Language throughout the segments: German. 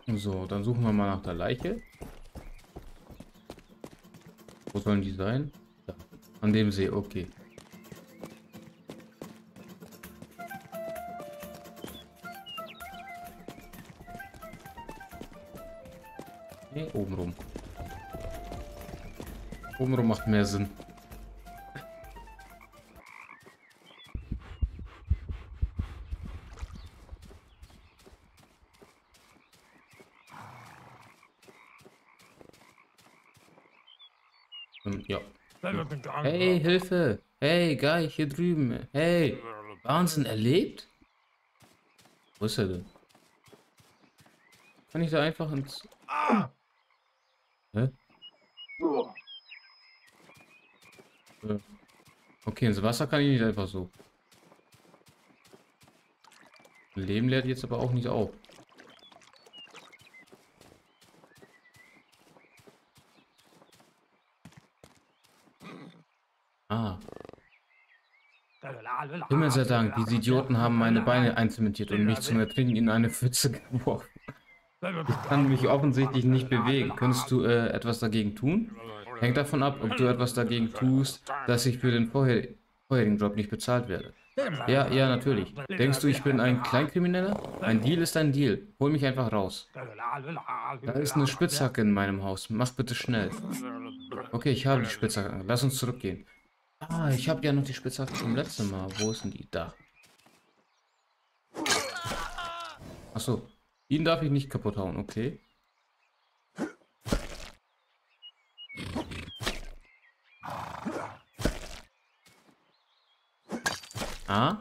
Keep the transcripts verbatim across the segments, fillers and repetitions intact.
So, dann suchen wir mal nach der Leiche. Wo sollen die sein? Da. An dem See, okay. Nee, oben rum. Oben rum macht mehr Sinn. Ja. Hey, Hilfe! Hey, Guy, hier drüben! Hey! Wahnsinn, erlebt? Wo ist er denn? Kann ich da einfach ins... Hä? Okay, ins Wasser kann ich nicht einfach so. Leben leert jetzt aber auch nicht auf. Ah. Himmel sei Dank, diese Idioten haben meine Beine einzementiert und mich zum Ertrinken in eine Pfütze geworfen. Ich kann mich offensichtlich nicht bewegen. Könntest du äh, etwas dagegen tun? Hängt davon ab, ob du etwas dagegen tust, dass ich für den vorher vorherigen Job nicht bezahlt werde. Ja, ja, natürlich. Denkst du, ich bin ein Kleinkrimineller? Ein Deal ist ein Deal. Hol mich einfach raus. Da ist eine Spitzhacke in meinem Haus. Mach bitte schnell. Okay, ich habe die Spitzhacke. Lass uns zurückgehen. Ah, ich habe ja noch die Spitzhacke vom letzten Mal. Wo ist denn die? Da. Achso. Ihn darf ich nicht kaputt hauen, okay. Ah.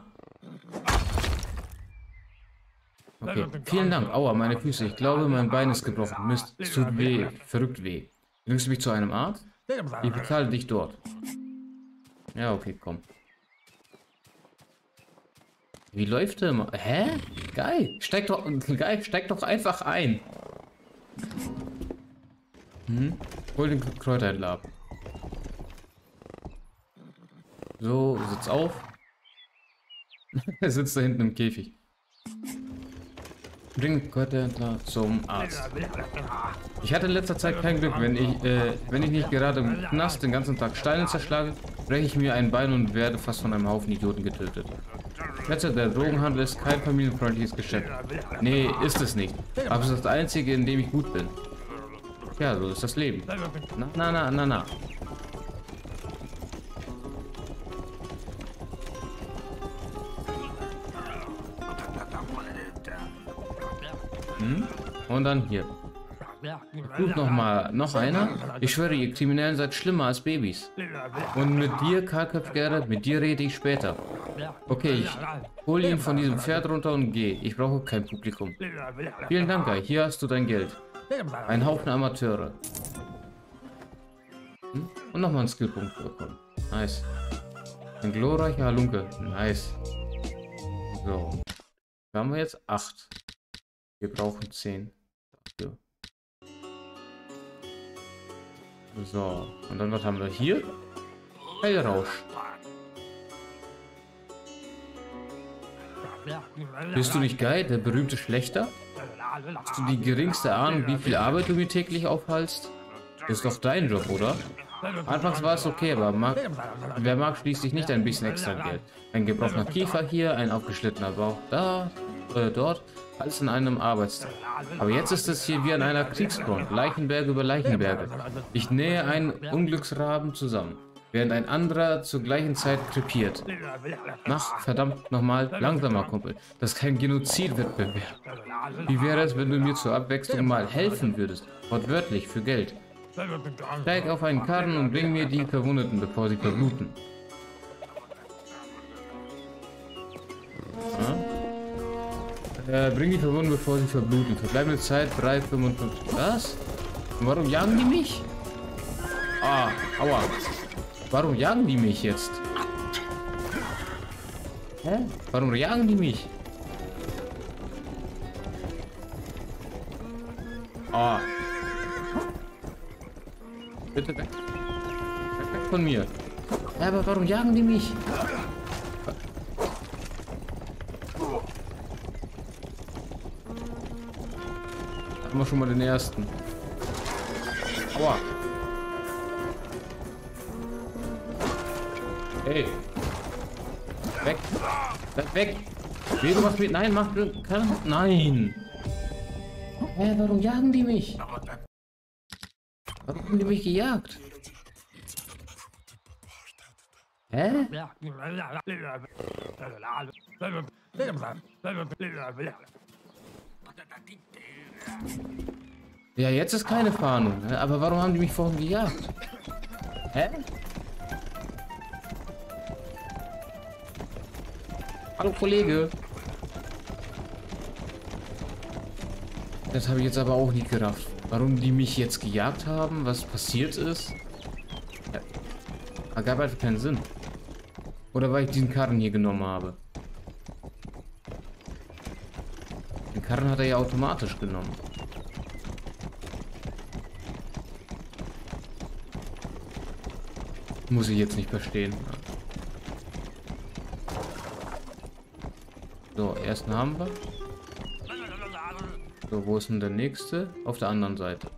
Okay, vielen Dank. Aua, meine Füße. Ich glaube, mein Bein ist gebrochen. Mist, es tut weh. Verrückt weh. Bringst du mich zu einem Arzt? Ich bezahle dich dort. Ja, okay, komm. Wie läuft der immer? Hä? Geil. Steig doch, geil, steig doch einfach ein. Hm? Hol den Kräuterhändler ab. So, sitz auf. Er sitzt da hinten im Käfig. Bring den Kräuterhändler zum Arzt. Ich hatte in letzter Zeit kein Glück. Wenn ich, äh, wenn ich nicht gerade im Knast den ganzen Tag Steine zerschlage, breche ich mir ein Bein und werde fast von einem Haufen Idioten getötet. Letzter, der Drogenhandel ist kein familienfreundliches Geschäft. Nee, ist es nicht. Aber es ist das einzige, in dem ich gut bin. Ja, so ist das Leben. Na, na, na, na, na. Hm? Und dann hier. Such noch mal. Noch einer? Ich schwöre, ihr Kriminellen seid schlimmer als Babys. Und mit dir, Kahlköpfgerät, mit dir rede ich später. Okay, ich hole ihn von diesem Pferd runter und gehe. Ich brauche kein Publikum. Vielen Dank, Guy. Hier hast du dein Geld. Ein Haufen Amateure. Hm? Und nochmal einen Skillpunkt bekommen. Nice. Ein glorreicher Halunke. Nice. So. Da haben wir jetzt acht. Wir brauchen zehn. Dafür. So. Und dann was haben wir hier? Heilrausch. Bist du nicht geil, der berühmte Schlechter? Hast du die geringste Ahnung, wie viel Arbeit du mir täglich aufhalst? Das ist doch dein Job, oder? Anfangs war es okay, aber mag, wer mag schließlich nicht ein bisschen extra Geld? Ein gebrochener Kiefer hier, ein aufgeschnittener Bauch da, äh, dort, alles in einem Arbeitstag. Aber jetzt ist es hier wie an einer Kriegsfront, Leichenberge über Leichenberge. Ich nähe einen Unglücksraben zusammen, während ein anderer zur gleichen Zeit krepiert. Mach verdammt nochmal langsamer, Kumpel. Das ist kein Genozidwettbewerb. Wie wäre es, wenn du mir zur Abwechslung mal helfen würdest? Wortwörtlich, für Geld. Steig auf einen Karren und bring mir die Verwundeten, bevor sie verbluten. Ja? Äh, bring die Verwundeten, bevor sie verbluten. Verbleibende Zeit drei Komma fünfundfünfzig. Was? Und warum jagen die mich? Ah, aua. Warum jagen die mich jetzt? Hä? Warum jagen die mich? Ah. Bitte weg. Weg, weg von mir. Ja, aber warum jagen die mich? Haben wir schon mal den ersten. Aua. Hey. Weg. Bleib weg. Wie, du machst mit. Nein, mach. Kann. Nein. Hä, warum jagen die mich? Warum haben die mich gejagt? Hä? Ja, jetzt ist keine Fahndung, ne? Aber warum haben die mich vorhin gejagt? Hä? Hallo Kollege. Das habe ich jetzt aber auch nicht gerafft. Warum die mich jetzt gejagt haben, was passiert ist. Ja. Ergab einfach keinen Sinn. Oder weil ich diesen Karren hier genommen habe. Den Karren hat er ja automatisch genommen. Muss ich jetzt nicht verstehen. So, ersten haben wir. So, wo ist denn der nächste? Auf der anderen Seite.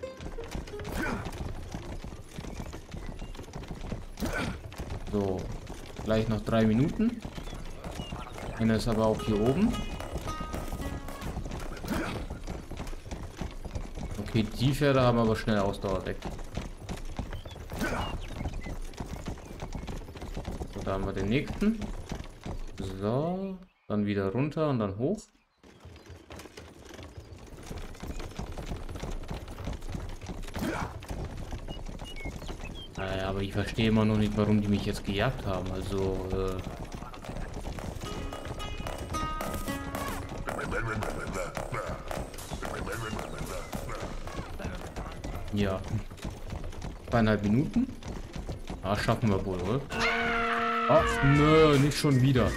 So, gleich noch drei Minuten. Einer ist aber auch hier oben. Okay, die Pferde haben aber schnell Ausdauer weg. So, da haben wir den nächsten. So, dann wieder runter und dann hoch. Naja, aber ich verstehe immer noch nicht, warum die mich jetzt gejagt haben. Also, äh ja. Zweieinhalb Minuten. Ah, schaffen wir wohl, oder? Ach, nö, nicht schon wieder.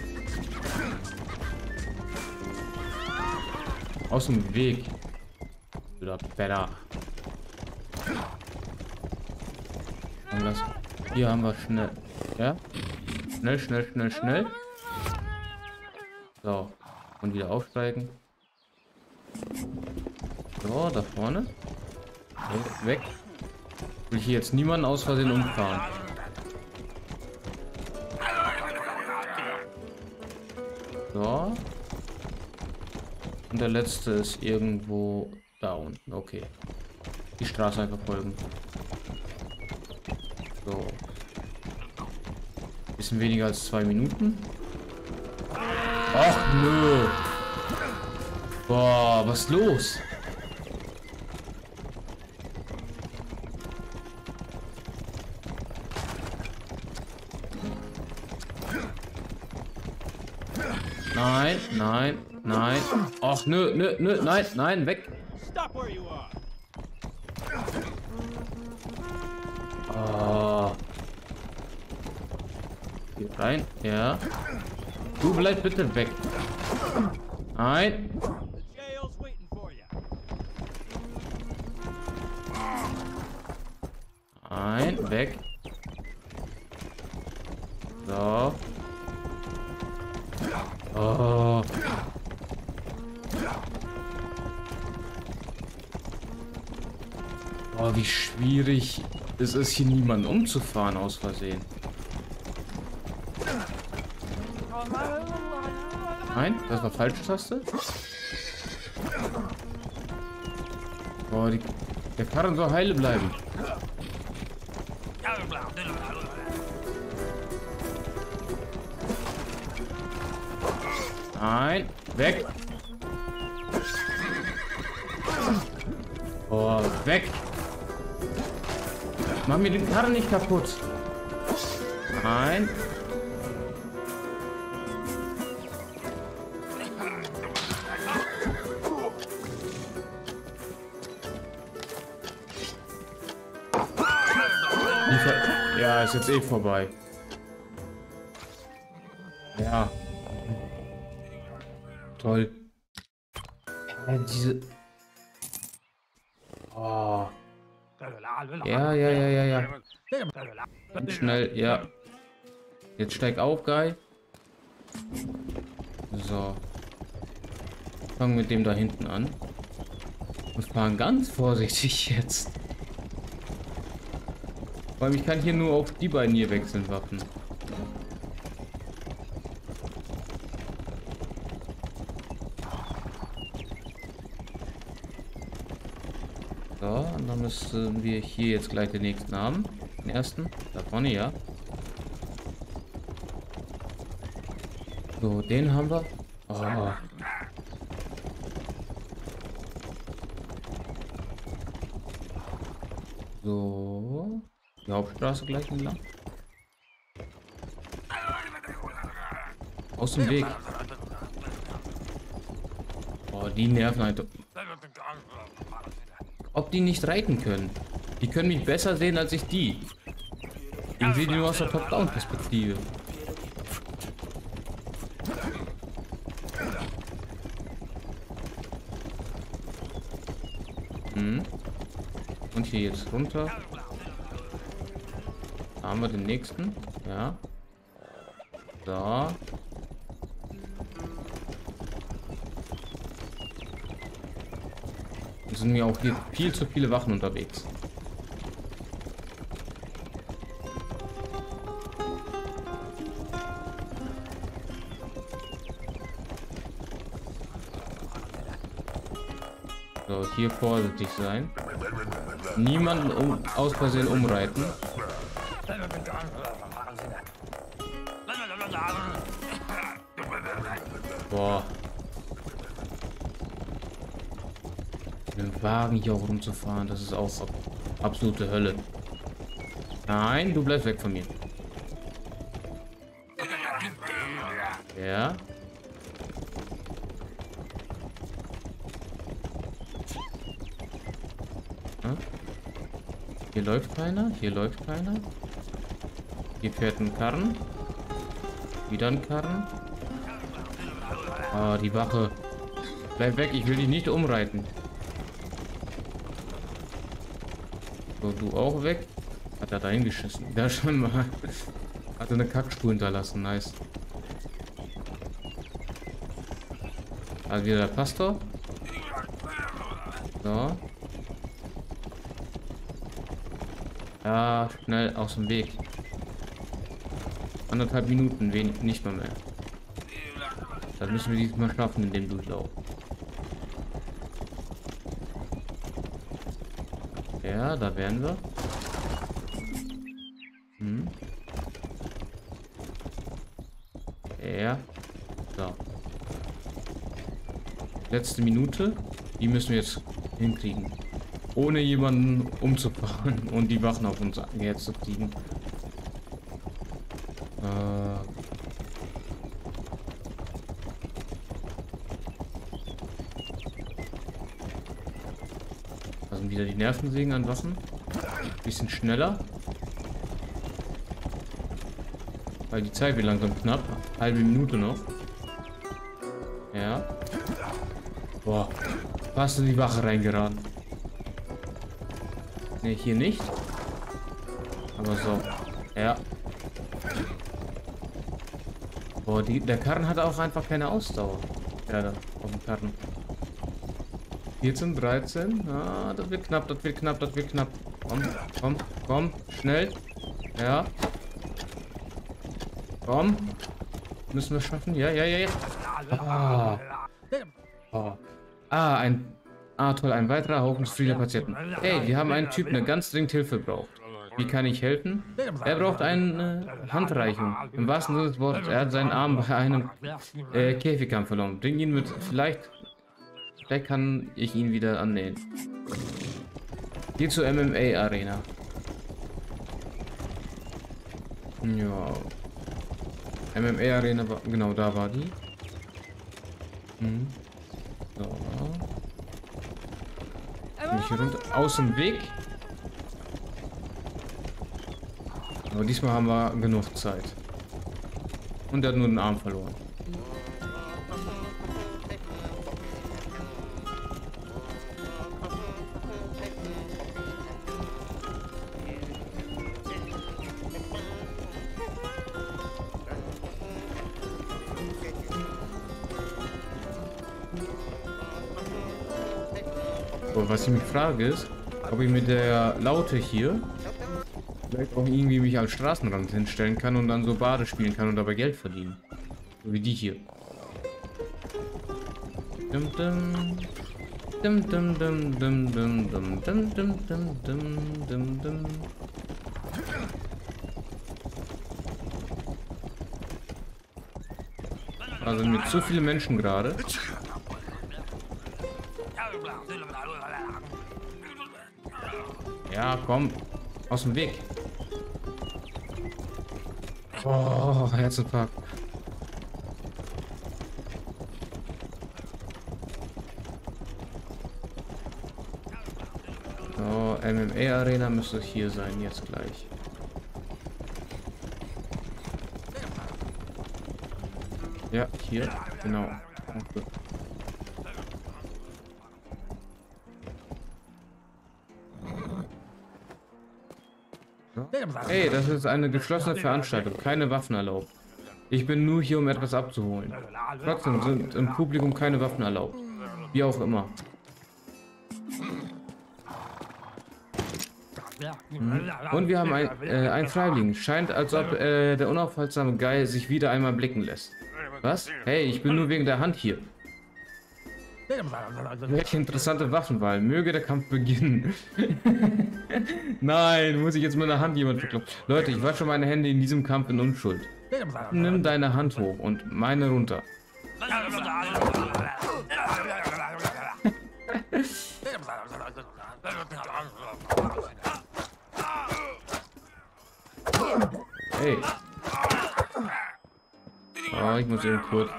Aus dem Weg. Oder besser. Hier haben wir schnell. Ja? Schnell, schnell, schnell, schnell. So. Und wieder aufsteigen. So, da vorne. So, weg. Will ich hier jetzt niemanden aus Versehen umfahren. So. Und der letzte ist irgendwo da unten. Okay. Die Straße einfach folgen. So. Bisschen weniger als zwei Minuten. Ach nö. Boah, was ist los? Nein, nein, nein. Ach nö, nö, nö, nein, nein, weg. Oh. Hier rein, ja. Du bleib bitte weg. Nein. Nein, weg. So. Oh. Oh, wie schwierig es ist, hier niemanden umzufahren aus Versehen. Nein, das war falsche Taste. Oh, die, der Karren soll heile bleiben. Nein, weg. Oh, weg. Mach mir den Karren nicht kaputt. Nein. Ja, ist jetzt eh vorbei. Ja. Toll. Ja, diese... Oh. Ja, ja, ja, ja, ja. Und schnell, ja. Jetzt steig auf, Guy. So. Fangen mit dem da hinten an. Wir fahren ganz vorsichtig jetzt. Vor allem, ich kann hier nur auf die beiden hier wechseln, Waffen. So, und dann müssen wir hier jetzt gleich den nächsten haben. Den ersten. Da vorne, ja. So, den haben wir. Oh. So. Die Hauptstraße gleich entlang. Aus dem Weg. Oh, die nerven halt. Ob die nicht reiten können. Die können mich besser sehen als ich die. Ich sehe die nur aus der Top-Down-Perspektive. Hm. Und hier jetzt runter. Da haben wir den nächsten. Ja. So. Es sind mir auch hier viel zu viele Wachen unterwegs. So, hier vorsichtig sein. Niemanden um, aus Versehen umreiten. Boah. Den Wagen hier auch rumzufahren, das ist auch absolute Hölle. Nein, du bleibst weg von mir. Ja. Hm? Hier läuft keiner, hier läuft keiner. Hier fährt ein Karren. Wieder ein Karren. Ah, die Wache. Bleib weg, ich will dich nicht umreiten. So, du auch weg. Hat er da hingeschissen. Da schon mal. Hat er eine Kackspur hinterlassen. Nice. Also wieder der Pastor. So. Ja, schnell aus dem Weg. Anderthalb Minuten, wenig, nicht mal mehr. Das müssen wir diesmal schaffen in dem Durchlauf. Ja, da wären wir. Hm. Ja. So. Letzte Minute. Die müssen wir jetzt hinkriegen. Ohne jemanden umzufahren und die Wachen auf uns jetzt zu kriegen. Äh. Da sind wieder die Nervensägen an Waffen. Bisschen schneller. Weil die Zeit wird langsam knapp. Halbe Minute noch. Ja. Boah. Fast in die Wache reingeraten. Ne, hier nicht. Aber so. Ja. Boah, die, der Karren hat auch einfach keine Ausdauer. Ja, da auf dem Karren. vierzehn, dreizehn. Ah, das wird knapp, das wird knapp, das wird knapp. Komm, komm, komm. Schnell. Ja. Komm. Müssen wir schaffen? Ja, ja, ja, ja. Ah. Oh. Ah, ein... Ah, toll. Ein weiterer Haufen zufriedener Patienten. Hey, wir haben einen Typ, der ganz dringend Hilfe braucht. Wie kann ich helfen? Er braucht eine Handreichung. Im wahrsten Sinne des Wortes. Er hat seinen Arm bei einem äh, Käfigkampf verloren. Bring ihn mit. Vielleicht... Vielleicht kann ich ihn wieder annähen. Hier zur M M A-Arena. Ja. M M A-Arena war... Genau, da war die. Hm. So. Bin ich hier runter. Aus dem Weg. Aber diesmal haben wir genug Zeit. Und er hat nur den Arm verloren. Aber was ich mich frage ist, ob ich mit der Laute hier vielleicht auch irgendwie mich als Straßenrand hinstellen kann und dann so Bade spielen kann und dabei Geld verdienen. So wie die hier. Dum, dum. Dum, dum, dum, dum, dum, dum, dum, dum, dum, dum, dum, dum. Also mit zu viele Menschen gerade. Ja, komm. Aus dem Weg. Oh, Herzinfarkt. So, M M A Arena müsste hier sein, jetzt gleich. Ja, hier, genau. Okay. Hey, das ist eine geschlossene Veranstaltung, keine Waffen erlaubt. Ich bin nur hier, um etwas abzuholen. Trotzdem sind im Publikum keine Waffen erlaubt. Wie auch immer. Mhm. Und wir haben ein, äh, einen Freiwilligen. Scheint, als ob äh, der unaufhaltsame Guy sich wieder einmal blicken lässt. Was? Hey, ich bin nur wegen der Hand hier. Welche interessante Waffenwahl. Möge der Kampf beginnen. Nein, muss ich jetzt mit der Hand jemand verkloppen. Leute, ich wasche meine Hände in diesem Kampf in Unschuld. Nimm deine Hand hoch und meine runter. Hey. Oh, ich muss eben kurz.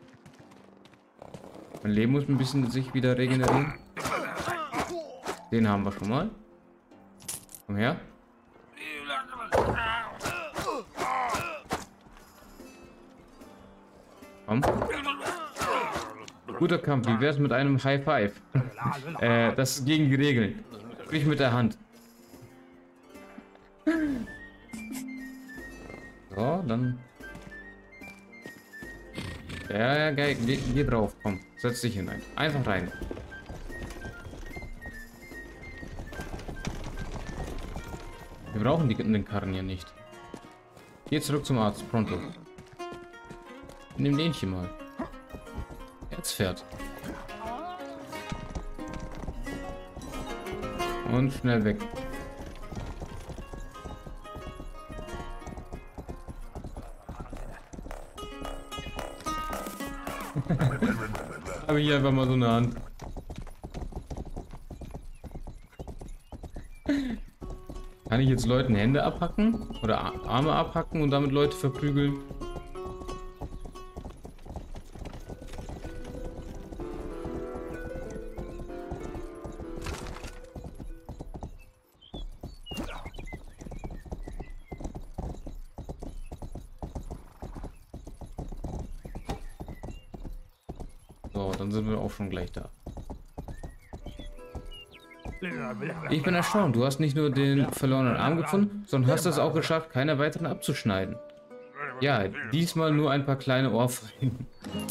Mein Leben muss ein bisschen sich wieder regenerieren. Den haben wir schon mal. Komm her. Komm. Guter Kampf. Wie wär's mit einem High Five? äh, das ist gegen die Regeln. Sprich mit der Hand. So, dann. Ja, ja, geil. Geh, geh drauf. Komm, setz dich hinein. Einfach rein. Wir brauchen die, den Karren ja nicht. Geh zurück zum Arzt. Pronto. Nimm den hier mal. Herzpferd. Und schnell weg. Habe ich einfach mal so eine Hand. Kann ich jetzt Leuten Hände abhacken? Oder Arme abhacken und damit Leute verprügeln? So, dann sind wir auch schon gleich da. Ich bin erstaunt, du hast nicht nur den verlorenen Arm gefunden, sondern hast es auch geschafft, keine weiteren abzuschneiden. Ja, diesmal nur ein paar kleine Ohrfeigen.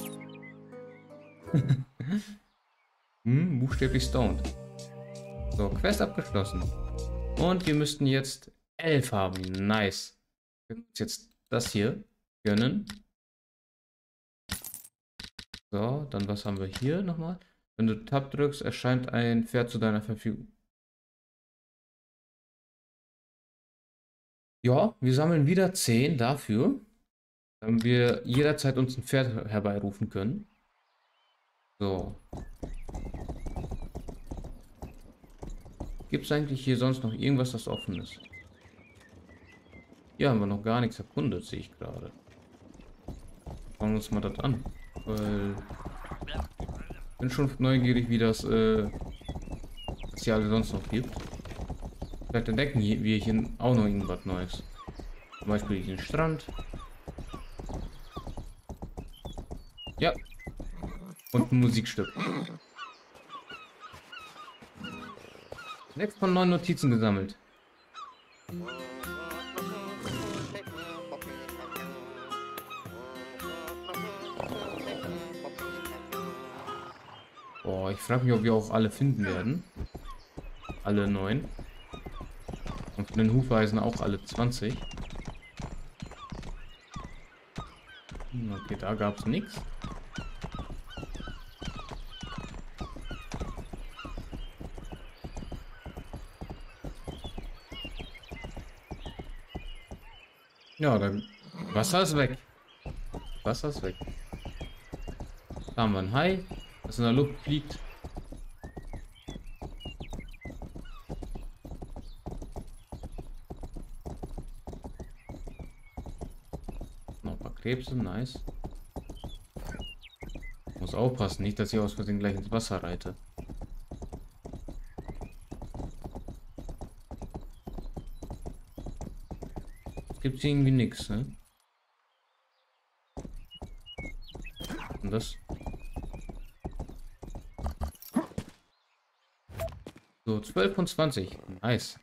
hm, buchstäblich stoned. So, Quest abgeschlossen. Und wir müssten jetzt elf haben. Nice. Wir können uns jetzt das hier gönnen. So, dann was haben wir hier nochmal? Wenn du Tab drückst, erscheint ein Pferd zu deiner Verfügung. Ja, wir sammeln wieder zehn dafür, damit wir jederzeit uns ein Pferd herbeirufen können. So. Gibt es eigentlich hier sonst noch irgendwas, das offen ist? Hier haben wir noch gar nichts erkundet, sehe ich gerade. Schauen wir uns mal das an. Weil ich bin schon neugierig, wie das, äh, was hier alle sonst noch gibt. Vielleicht entdecken wir hier auch noch irgendwas Neues. Zum Beispiel den Strand. Ja. Und ein Musikstück. Sechs von neun Notizen gesammelt. Boah, Aber ich frage mich, ob wir auch alle finden werden. Alle neun. Und von den Hufeisen auch alle zwanzig. Okay, da gab es nichts. Ja, dann Wasser ist weg. Wasser ist weg. Da haben wir ein Hai, das in der Luft fliegt. Noch ein paar Krebse, nice. Muss aufpassen, nicht, dass ich aus Versehen gleich ins Wasser reite. Es gibt irgendwie nichts, ne? Und das? So, zwölf von zwanzig. Nice.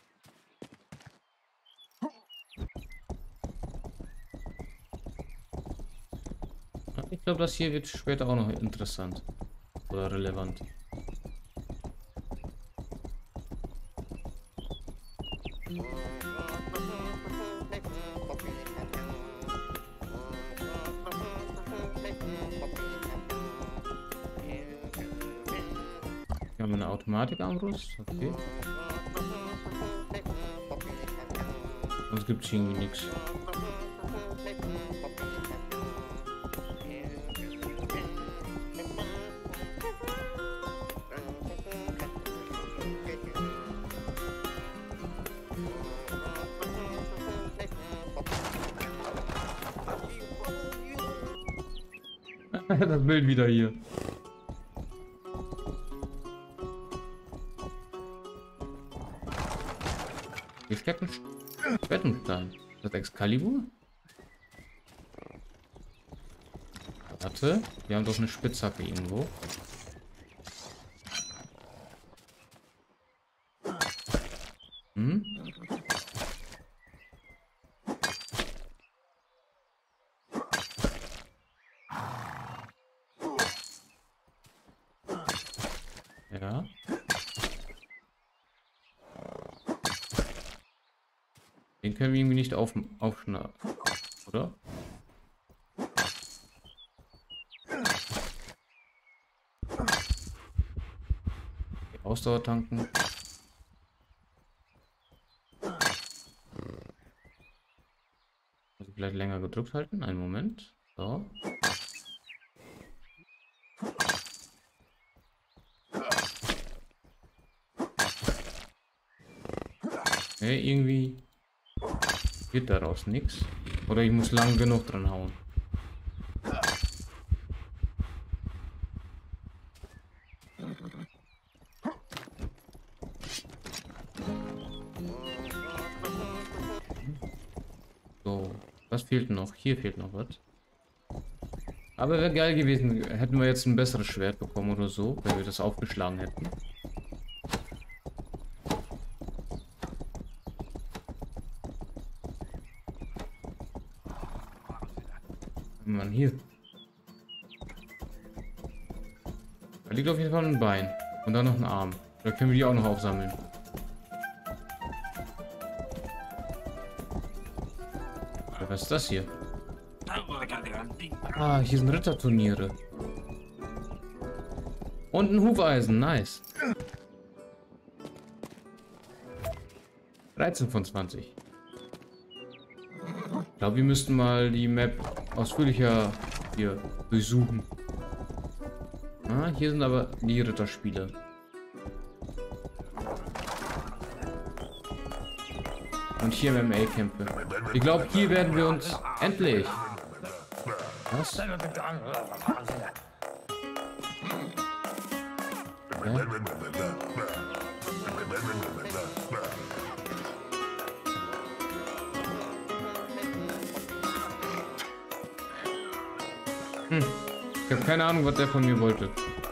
Ich glaube, das hier wird später auch noch interessant. Oder relevant. Wir haben eine Automatikarmbrust. Okay. Sonst gibt es irgendwie nichts. Das Bild wieder hier. Hier steckt ein Schwertstein. Ist das Excalibur? Warte, wir haben doch eine Spitzhacke irgendwo. Hm? Ja. Den können wir irgendwie nicht auf, aufschneiden, oder? Die Ausdauer tanken. Muss ich vielleicht länger gedrückt halten? Einen Moment. So. Okay, irgendwie wird daraus nichts. Oder ich muss lang genug dran hauen. So, was fehlt noch? Hier fehlt noch was. Aber wäre geil gewesen, hätten wir jetzt ein besseres Schwert bekommen oder so, wenn wir das aufgeschlagen hätten. Mann, hier. Da liegt auf jeden Fall ein Bein. Und dann noch ein Arm. Da können wir die auch noch aufsammeln. Ja, was ist das hier? Ah, hier sind Ritterturniere. Und ein Hufeisen, nice. dreizehn von zwanzig. Ich glaube, wir müssten mal die Map ausführlicher hier durchsuchen. Ah, hier sind aber die Ritterspiele. Und hier M M A-Kämpfe. Ich glaube, hier werden wir uns endlich... Was? Ja? Hm. Ich habe keine Ahnung, was der von mir wollte.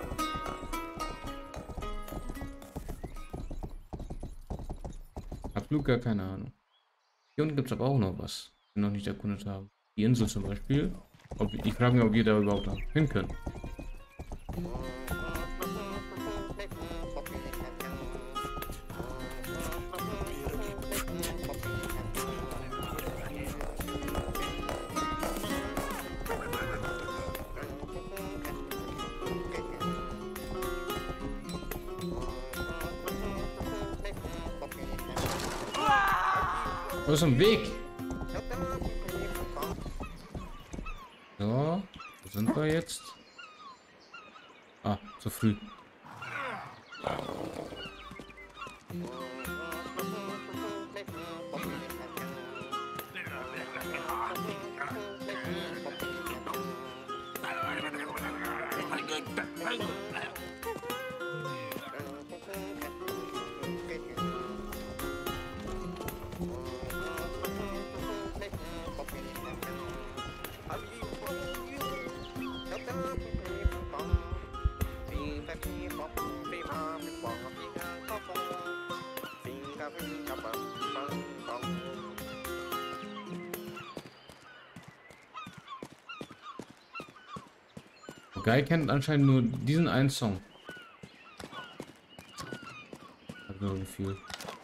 Absolut gar keine Ahnung. Hier unten gibt es aber auch noch was, den wir noch nicht erkundet haben. Die Insel zum Beispiel. Ob, ich frage mich, ob wir da überhaupt hin können. Wo ist ein Weg? So, wo sind wir jetzt? Ah, zu früh. Guy kennt anscheinend nur diesen einen Song. Hab so ein Gefühl.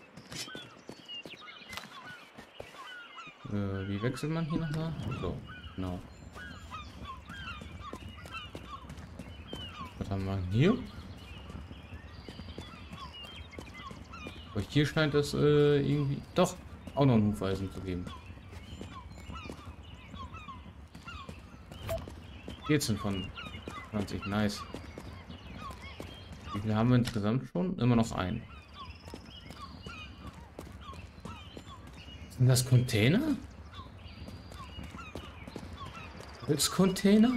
Äh, wie wechselt man hier nochmal? So, genau. Was haben wir hier? Aber hier scheint es äh, irgendwie doch auch noch ein Hufeisen zu geben. vierzehn von zwanzig, nice. Wie viel haben wir insgesamt schon? Immer noch ein. Sind das Container? Holzcontainer?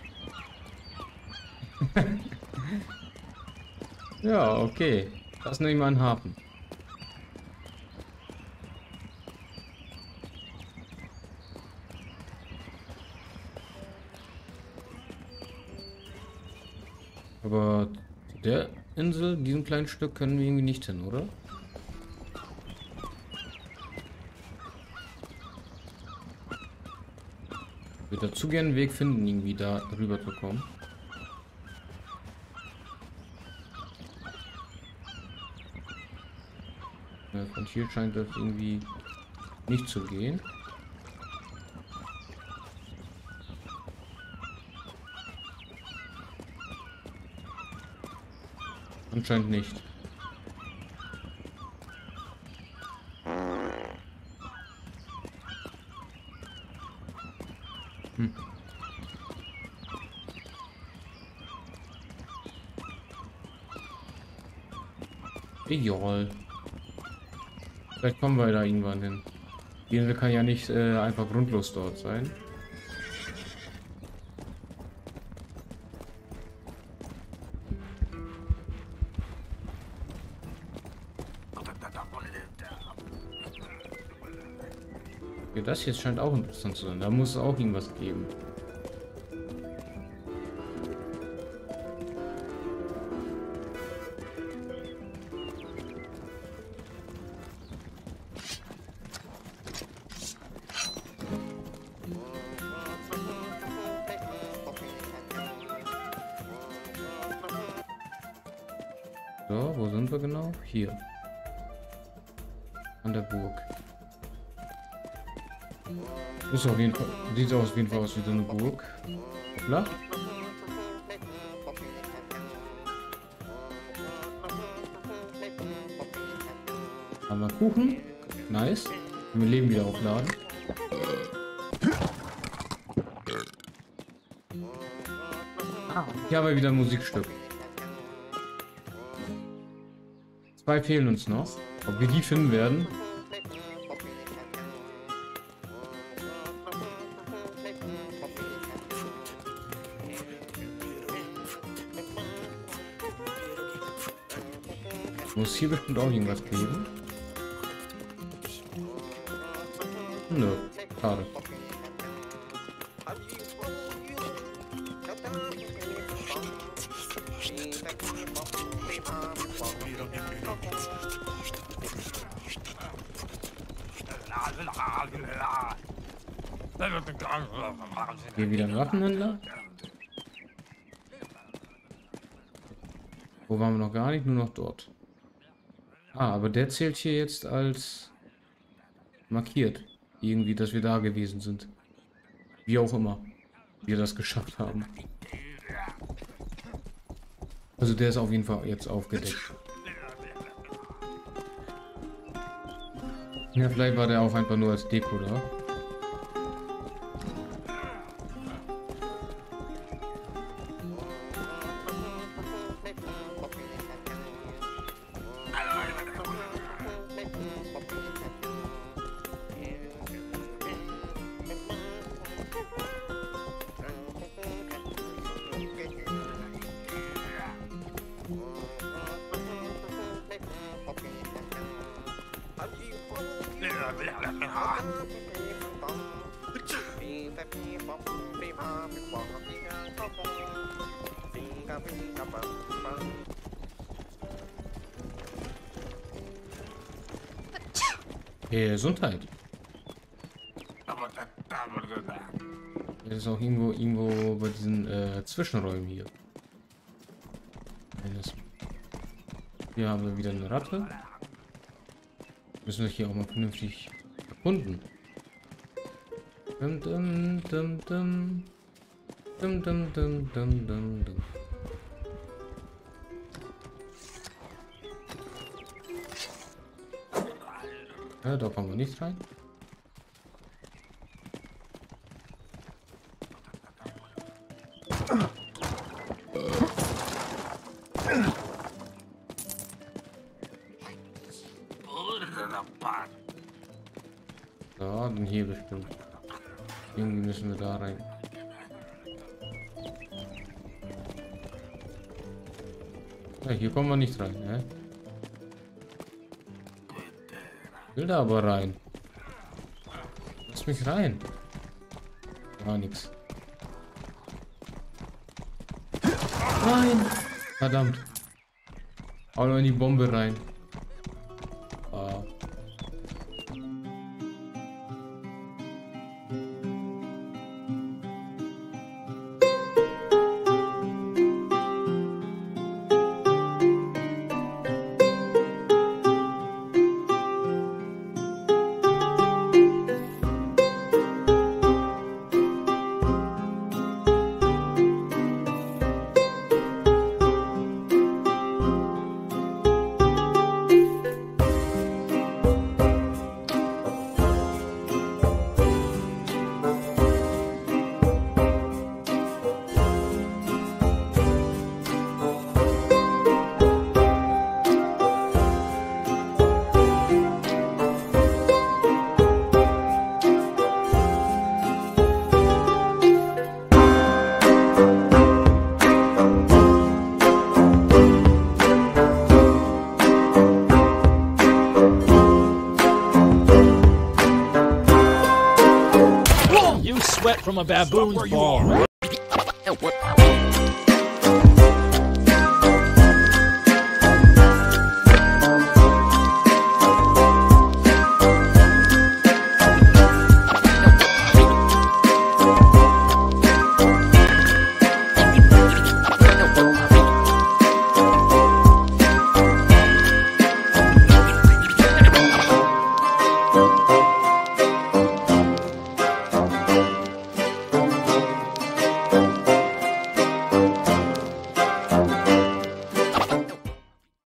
Ja, okay. Das nehme ich mal einen Hafen. Aber zu der Insel, diesem kleinen Stück, können wir irgendwie nicht hin, oder? Ich würde dazu gerne einen Weg finden, irgendwie da rüber zu kommen. Ja, von hier scheint das irgendwie nicht zu gehen. Anscheinend nicht. Hm. Egal. Vielleicht kommen wir da irgendwann hin. Die Insel kann ja nicht äh, einfach grundlos dort sein. Ja, das jetzt scheint auch interessant zu sein. Da muss es auch irgendwas geben. So, wo sind wir genau? Hier. An der Burg. Ist auf jeden Fall, sieht auf jeden Fall aus wie so eine Burg. Hoppla. Haben wir Kuchen. Nice. Und wir Leben wieder aufladen. Ah, hier haben wir wieder ein Musikstück. Zwei fehlen uns noch. Ob wir die finden werden? Muss hier bestimmt auch irgendwas geben. Nö, schade. Hier wieder ein Waffenhändler. Wo waren wir noch gar nicht? Nur noch dort. Ah, aber der zählt hier jetzt als markiert. Irgendwie, dass wir da gewesen sind. Wie auch immer wir das geschafft haben. Also der ist auf jeden Fall jetzt aufgedeckt. Ja, vielleicht war der auch einfach nur als Deko da. Hey, Gesundheit. Das ist auch irgendwo irgendwo bei diesen äh, Zwischenräumen hier. Hier haben wir wieder eine Ratte. Müssen wir hier auch mal vernünftig erkunden. Dum, dum, dum, dum. Dum, dum, dum, dum, dum, dum. Ja, da kommen wir nicht rein. Ja, dann hier bestimmt. Irgendwie müssen wir da rein. Ja, hier kommen wir nicht rein, ne? Ich will da aber rein. Lass mich rein. Gar nichts. Nein! Verdammt. Hau noch in die Bombe rein. Ah. From a baboon's ball.